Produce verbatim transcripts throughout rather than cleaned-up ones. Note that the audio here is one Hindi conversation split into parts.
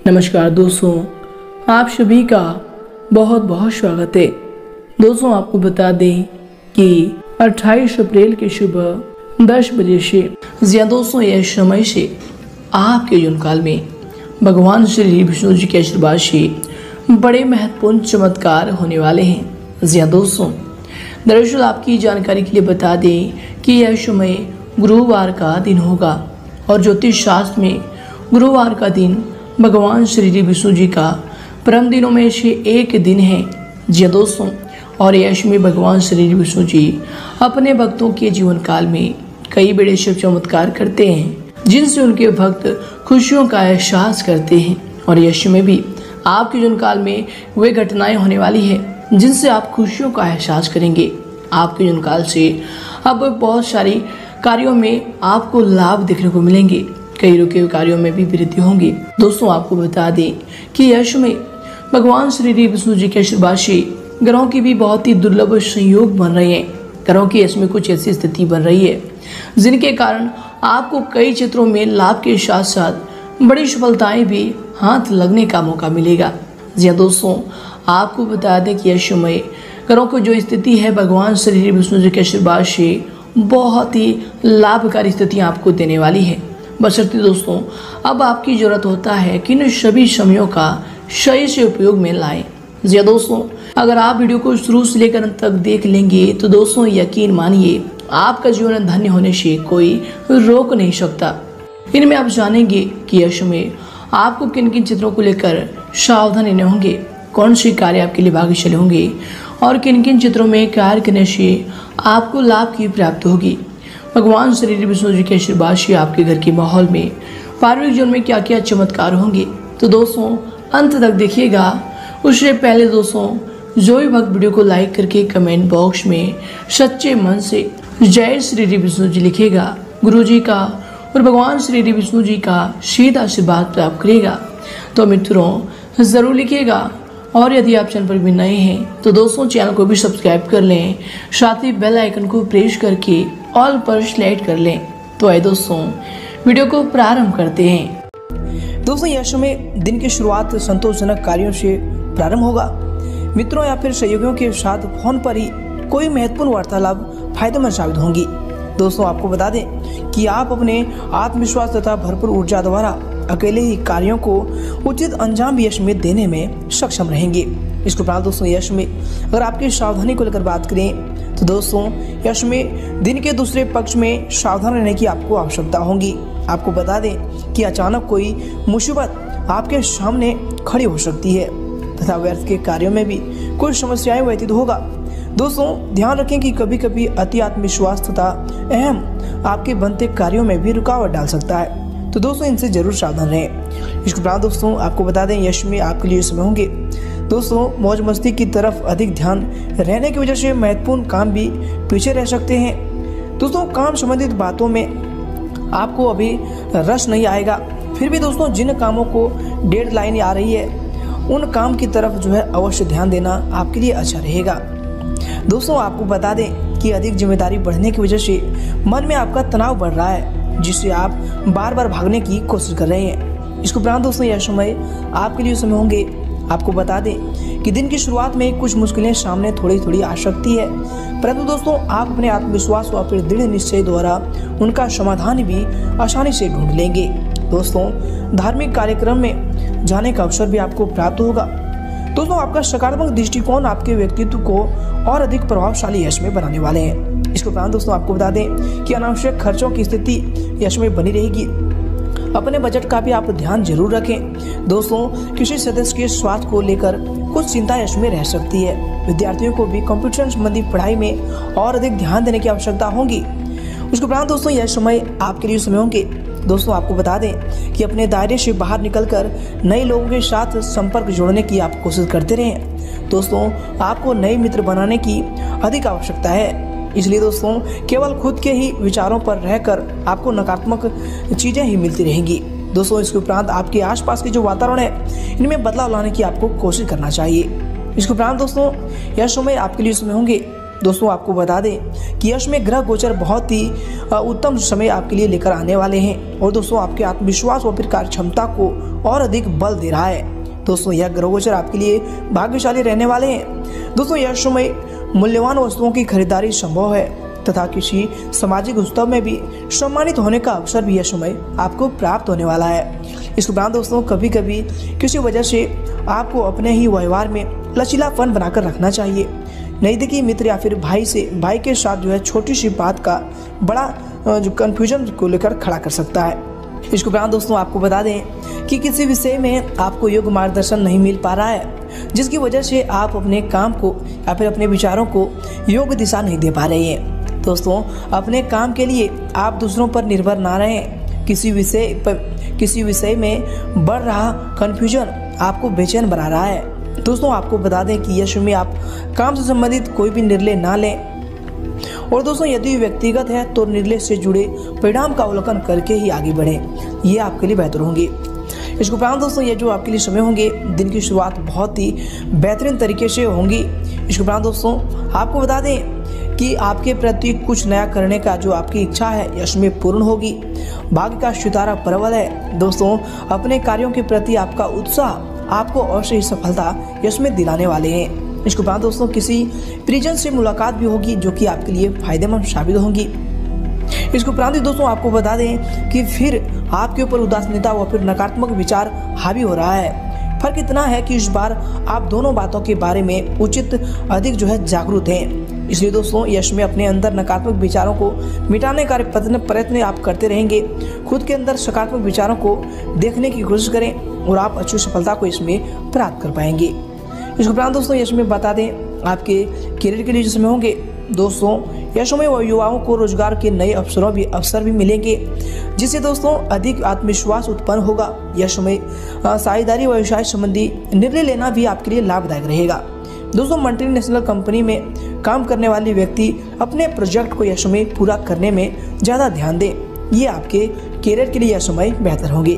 नमस्कार दोस्तों, आप सभी का बहुत बहुत स्वागत है। दोस्तों आपको बता दें कि अट्ठाईस अप्रैल की सुबह दस बजे से या दोस्तों यह समय से आपके जीवन काल में भगवान श्री विष्णु जी के आशीर्वाद से बड़े महत्वपूर्ण चमत्कार होने वाले हैं। जी हाँ दोस्तों, दरअसल आपकी जानकारी के लिए बता दें कि यह समय गुरुवार का दिन होगा और ज्योतिष शास्त्र में गुरुवार का दिन भगवान श्री विष्णु जी का परम दिनों में से एक दिन है। जी दोस्तों, और यश में भगवान श्री विष्णु जी अपने भक्तों के जीवन काल में कई बड़े शिव चमत्कार करते हैं, जिनसे उनके भक्त खुशियों का एहसास करते हैं। और यश में भी आपके जीवन काल में वे घटनाएं होने वाली है जिनसे आप खुशियों का एहसास करेंगे। आपके जीवन काल से अब बहुत सारी कार्यों में आपको लाभ देखने को मिलेंगे, कई रुके हुए कार्यों में भी वृद्धि होंगी। दोस्तों आपको बता दें कि यश में भगवान श्री विष्णु जी के आशीर्वाद से ग्रहों की भी बहुत ही दुर्लभ संयोग बन रहे हैं। ग्रहों की इसमें कुछ ऐसी स्थिति बन रही है जिनके कारण आपको कई क्षेत्रों में लाभ के साथ साथ बड़ी सफलताएं भी हाथ लगने का मौका मिलेगा। जी हाँ दोस्तों, आपको बता दें कि यह समय ग्रहों की जो स्थिति है भगवान श्री विष्णु जी के आशीर्वाद से बहुत ही लाभकारी स्थितियाँ आपको देने वाली है। बशर्ते दोस्तों अब आपकी ज़रूरत होता है कि इन सभी समयों का सही से उपयोग में लाएं। जी दोस्तों, अगर आप वीडियो को शुरू से लेकर अंत तक देख लेंगे तो दोस्तों यकीन मानिए आपका जीवन धन्य होने से कोई रोक नहीं सकता। इनमें आप जानेंगे कि यश में आपको किन किन चित्रों को लेकर सावधान रहने होंगे, कौन से कार्य आपके लिए भाग्यशाली होंगे और किन किन चित्रों में कार्य करने से आपको लाभ की प्राप्ति होगी। भगवान श्री विष्णु जी के आशीर्वाद से आपके घर के माहौल में पारिवारिक जीवन में क्या क्या चमत्कार होंगे, तो दोस्तों अंत तक देखिएगा। उससे पहले दोस्तों जो भी भक्त वीडियो को लाइक करके कमेंट बॉक्स में सच्चे मन से जय श्री विष्णु जी लिखेगा, गुरु जी का और भगवान श्री विष्णु जी का सीधा आशीर्वाद प्राप्त करेगा। तो मित्रों ज़रूर लिखिएगा, और यदि आप चैनल पर भी नए हैं तो दोस्तों चैनल को भी सब्सक्राइब कर लें, साथ ही बेल आइकन को प्रेस करके ऑल पर सेलेक्ट कर लें। तो आइए दोस्तों वीडियो को प्रारंभ करते हैं। दोस्तों यह समय दिन की शुरुआत संतोषजनक कार्यों से प्रारंभ होगा। मित्रों या फिर सहयोगियों के साथ फोन पर ही कोई महत्वपूर्ण वार्तालाप फायदेमंद साबित होंगी। दोस्तों आपको बता दें कि आप अपने आत्मविश्वास तथा भरपूर ऊर्जा द्वारा अकेले ही कार्यों को उचित अंजाम यश में देने में सक्षम रहेंगे। इसके उपरांत दोस्तों यश में अगर आपकी सावधानी को लेकर बात करें तो दोस्तों यश में दिन के दूसरे पक्ष में सावधान रहने की आपको आवश्यकता होगी। आपको बता दें कि अचानक कोई मुसीबत आपके सामने खड़ी हो सकती है तथा व्यर्थ के कार्यों में भी कुछ समस्याएं व्यतीत होगा। दोस्तों ध्यान रखें कि कभी कभी अति आत्मविश्वास तथा अहम आपके बनते कार्यों में भी रुकावट डाल सकता है, तो दोस्तों इनसे जरूर सावधान रहें। इसके उपरांत दोस्तों आपको बता दें यश में आपके लिए समय होंगे दोस्तों मौज मस्ती की तरफ अधिक ध्यान रहने की वजह से महत्वपूर्ण काम भी पीछे रह सकते हैं। दोस्तों काम संबंधित बातों में आपको अभी रस नहीं आएगा, फिर भी दोस्तों जिन कामों को डेडलाइन आ रही है उन काम की तरफ जो है अवश्य ध्यान देना आपके लिए अच्छा रहेगा। दोस्तों आपको बता दें कि अधिक जिम्मेदारी बढ़ने की वजह से मन में आपका तनाव बढ़ रहा है, जिससे आप बार बार भागने की कोशिश कर रहे हैं। इसके उपरांत दोस्तों यह समय आपके लिए समय होंगे। आपको बता दें कि दिन की शुरुआत में कुछ मुश्किलें सामने थोड़ी थोड़ी आ सकती है, परंतु दोस्तों आप अपने आत्मविश्वास व फिर दृढ़ निश्चय द्वारा उनका समाधान भी आसानी से ढूंढ लेंगे। दोस्तों धार्मिक कार्यक्रम में जाने का अवसर भी आपको प्राप्त होगा। दोस्तों आपका सकारात्मक दृष्टिकोण आपके व्यक्तित्व को और अधिक प्रभावशाली यश में बनाने वाले हैं। इसके उपरांत दोस्तों आपको बता दें कि अनावश्यक खर्चों की स्थिति यश में बनी रहेगी। अपने बजट का भी आप ध्यान जरूर रखें। दोस्तों किसी सदस्य के स्वास्थ्य को लेकर कुछ चिंता यश में रह सकती है। विद्यार्थियों को भी कंप्यूटर संबंधी पढ़ाई में और अधिक ध्यान देने की आवश्यकता होगी। उसके उपरांत दोस्तों यह समय आपके लिए समय होंगे। दोस्तों आपको बता दें कि अपने दायरे से बाहर निकलकर नए लोगों के साथ संपर्क जोड़ने की आप कोशिश करते रहें। दोस्तों आपको नए मित्र बनाने की अधिक आवश्यकता है, इसलिए दोस्तों केवल खुद के ही विचारों पर रहकर आपको नकारात्मक चीज़ें ही मिलती रहेंगी। दोस्तों इसके उपरांत आपके आसपास के जो वातावरण है इनमें बदलाव लाने की आपको कोशिश करना चाहिए। इसके उपरांत दोस्तों यह समय आपके लिए समय होंगे। दोस्तों आपको बता दें कि यश में ग्रह गोचर बहुत ही उत्तम समय आपके लिए लेकर आने वाले हैं और दोस्तों आपके आत्मविश्वास और फिर कार्य क्षमता को और अधिक बल दे रहा है। दोस्तों यह ग्रह गोचर आपके लिए भाग्यशाली रहने वाले हैं। दोस्तों यह समय मूल्यवान वस्तुओं की खरीदारी संभव है तथा किसी सामाजिक उत्सव में भी सम्मानित होने का अवसर भी यह समय आपको प्राप्त होने वाला है। इस उपरांत दोस्तों कभी कभी किसी वजह से आपको अपने ही व्यवहार में लचीलापन बनाकर रखना चाहिए। नज़दीकी मित्र या फिर भाई से भाई के साथ जो है छोटी सी बात का बड़ा जो कन्फ्यूजन को लेकर खड़ा कर सकता है। इसके उपरांत दोस्तों आपको बता दें कि किसी विषय में आपको योग्य मार्गदर्शन नहीं मिल पा रहा है, जिसकी वजह से आप अपने काम को या फिर अपने विचारों को योग्य दिशा नहीं दे पा रहे हैं। दोस्तों अपने काम के लिए आप दूसरों पर निर्भर ना रहें। किसी विषय पर किसी विषय में बढ़ रहा कन्फ्यूजन आपको बेचैन बना रहा है। दोस्तों आपको बता दें कि यश में आप काम से संबंधित कोई भी निर्णय ना लें और दोस्तों यदि व्यक्तिगत है तो निर्णय से जुड़े परिणाम का अवलोकन करके ही आगे बढ़ें, ये आपके लिए बेहतर होंगे। इसके उपरांत दोस्तों ये जो आपके लिए समय होंगे, दिन की शुरुआत बहुत ही बेहतरीन तरीके से होंगी। इसके उपरांत दोस्तों आपको बता दें कि आपके प्रति कुछ नया करने का जो आपकी इच्छा है यश में पूर्ण होगी। भाग्य का सितारा प्रबल है। दोस्तों अपने कार्यों के प्रति आपका उत्साह आपको अवश्य ही सफलता यश में दिलाने वाले हैं। इसके बाद दोस्तों किसी परिजन से मुलाकात भी होगी जो कि आपके लिए फायदेमंद साबित होंगी। इसके उपरांत दोस्तों आपको बता दें कि फिर आपके ऊपर उदासीनता व फिर नकारात्मक विचार हावी हो रहा है। फर्क इतना है कि इस बार आप दोनों बातों के बारे में उचित अधिक जो है जागरूक हैं। इसलिए दोस्तों यश में अपने अंदर नकारात्मक विचारों को मिटाने का प्रयत्न आप करते रहेंगे। खुद के अंदर सकारात्मक विचारों को देखने की कोशिश करें और आप अच्छी सफलता को इसमें प्राप्त कर पाएंगे। इसके उपरांत दोस्तों यश में बता दें आपके करियर के लिए जो समय होंगे, दोस्तों यश में युवाओं को रोजगार के नए अवसरों भी अवसर भी मिलेंगे, जिससे दोस्तों अधिक आत्मविश्वास उत्पन्न होगा। यश में साझेदारी व्यवसाय संबंधी निर्णय लेना भी आपके लिए लाभदायक रहेगा। दोस्तों मल्टीनेशनल कंपनी में काम करने वाले व्यक्ति अपने प्रोजेक्ट को यश में पूरा करने में ज़्यादा ध्यान दें, ये आपके करियर के लिए यह समय बेहतर होंगे।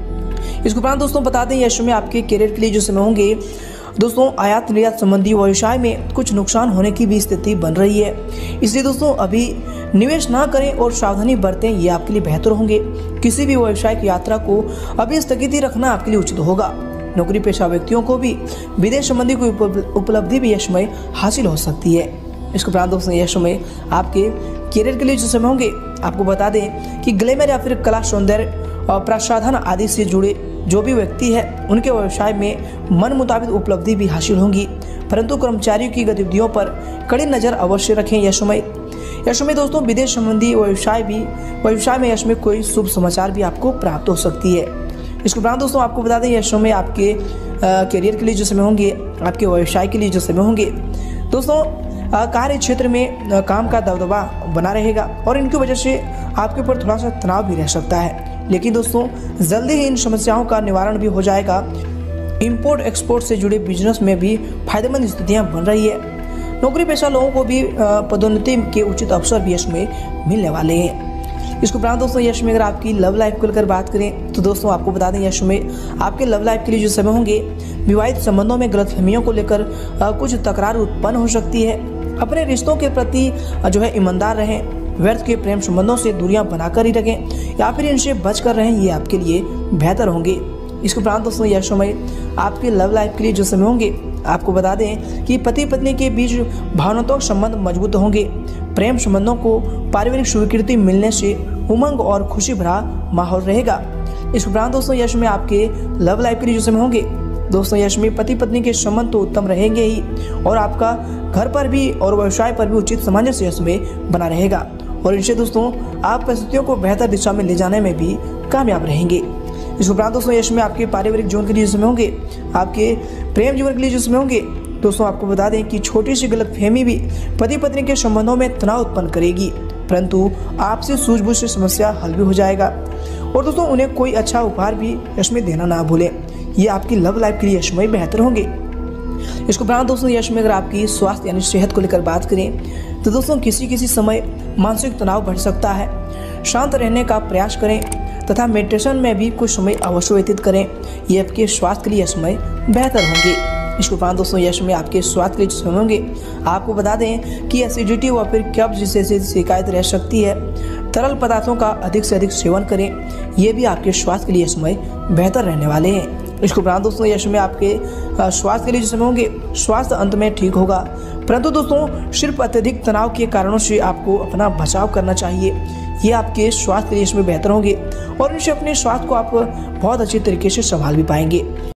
इसके उपरांत दोस्तों बता दें यश में आपके करियर के लिए जो समय होंगे, दोस्तों आयात निर्यात संबंधी व्यवसाय में कुछ नुकसान होने की भी स्थिति बन रही है। इसलिए दोस्तों अभी निवेश ना करें और सावधानी बरतें, ये आपके लिए बेहतर होंगे। किसी भी व्यवसायिक यात्रा को अभी स्थगित रखना आपके लिए उचित होगा। नौकरी पेशा व्यक्तियों को भी विदेश संबंधी कोई उपलब्धि भी यश में हासिल हो सकती है। इसके उपरांत दोस्तों यश में आपके करियर के लिए जो समय होंगे, आपको बता दें कि ग्लैमर या फिर कला सौंदर्य और प्रसाधन आदि से जुड़े जो भी व्यक्ति है उनके व्यवसाय में मन मुताबिक उपलब्धि भी हासिल होंगी, परंतु कर्मचारियों की गतिविधियों पर कड़ी नज़र अवश्य रखें। यह समय यह समय दोस्तों विदेश संबंधी व्यवसाय भी व्यवसाय में यश में कोई शुभ समाचार भी आपको प्राप्त हो सकती है। इसके उपरांत दोस्तों आपको बता दें यह समय आपके करियर के लिए जो समय होंगे, आपके व्यवसाय के लिए जो समय होंगे, दोस्तों कार्य क्षेत्र में काम का दबदबा बना रहेगा और इनकी वजह से आपके ऊपर थोड़ा सा तनाव भी रह सकता है। लेकिन दोस्तों जल्दी ही इन समस्याओं का निवारण भी हो जाएगा। इंपोर्ट एक्सपोर्ट से जुड़े बिजनेस में भी फायदेमंद स्थितियां बन रही है। नौकरी पेशा लोगों को भी पदोन्नति के उचित अवसर भी इसमें मिलने वाले हैं। इसके उपरांत दोस्तों यश में अगर आपकी लव लाइफ को लेकर बात करें तो दोस्तों आपको बता दें यश में आपके लव लाइफ के लिए जो समय होंगे, विवाहित संबंधों में गलतफहमियों को लेकर कुछ तकरार उत्पन्न हो सकती है। अपने रिश्तों के प्रति जो है ईमानदार रहें, व्यर्थ के प्रेम संबंधों से दूरियां बनाकर ही रखें या फिर इनसे बचकर रहें, ये आपके लिए बेहतर होंगे। इसके उपरांत दोस्तों यह समय आपके लव लाइफ के लिए जो समय होंगे, आपको बता दें कि पति पत्नी के बीच भावनात्मक संबंध मजबूत होंगे। प्रेम संबंधों को पारिवारिक स्वीकृति मिलने से उमंग और खुशी भरा माहौल रहेगा। इस उपरांत दोस्तों यश में आपके लव लाइफ के लिए जो समय होंगे, दोस्तों यश में पति पत्नी के संबंध तो उत्तम रहेंगे ही और आपका घर पर भी और व्यवसाय पर भी उचित सामंजस्य यश में बना रहेगा और इनसे दोस्तों आप परिस्थितियों को बेहतर दिशा में ले जाने में भी कामयाब रहेंगे। इस उपरांत दोस्तों यश में आपके पारिवारिक जीवन के लिए समय होंगे, आपके प्रेम जीवन के लिए जो समय होंगे, दोस्तों आपको बता दें कि छोटी सी गलतफहमी भी पति पत्नी के संबंधों में तनाव उत्पन्न करेगी, परंतु आपसे सूझबूझ से समस्या हल भी हो जाएगा। और दोस्तों उन्हें कोई अच्छा उपहार भी यश में देना ना भूलें, ये आपकी लव लाइफ के लिए यश में बेहतर होंगे। इसके उपरांत दोस्तों यश में अगर आपकी स्वास्थ्य यानी सेहत को लेकर बात करें तो दोस्तों किसी किसी समय मानसिक तनाव बढ़ सकता है। शांत रहने का प्रयास करें तथा मेडिटेशन में भी कुछ समय अवश्य व्यतीत करें, ये आपके स्वास्थ्य के लिए यह समय बेहतर होंगे। इसके उपरांत दोस्तों यह समय आपके स्वास्थ्य के लिए जो समय होंगे, आपको बता दें कि एसिडिटी व फिर कब्ज जैसी शिकायत रह सकती है। तरल पदार्थों का अधिक से अधिक सेवन करें, ये भी आपके स्वास्थ्य के लिए समय बेहतर रहने वाले हैं। इसके उपरांत दोस्तों यह समय आपके स्वास्थ्य के लिए जो समय होंगे, स्वास्थ्य अंत में ठीक होगा, परंतु दोस्तों सिर्फ अत्यधिक तनाव के कारणों से आपको अपना बचाव करना चाहिए। ये आपके स्वास्थ्य के लिए इसमें बेहतर होंगे और इनसे अपने स्वास्थ्य को आप बहुत अच्छी तरीके से संभाल भी पाएंगे।